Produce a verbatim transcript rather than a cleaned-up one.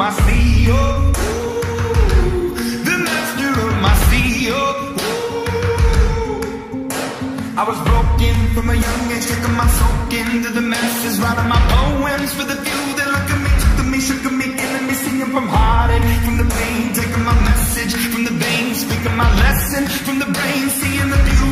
my sea, oh, the master of my sea, oh. I was broken from a young age, taking my soak into the masses, writing my poems for the few that look at me, took to me, shook at me, killing me, singing from heartache, from the pain, taking my message from the veins, speaking my lesson from the brain, seeing the beauty